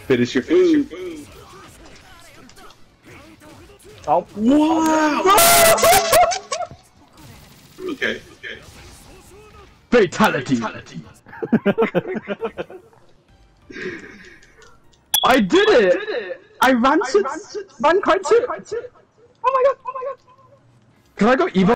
Finish your food. Oh. Wow! Okay. Fatality. I did it! I ran quite too. Oh my god! Can I go evil?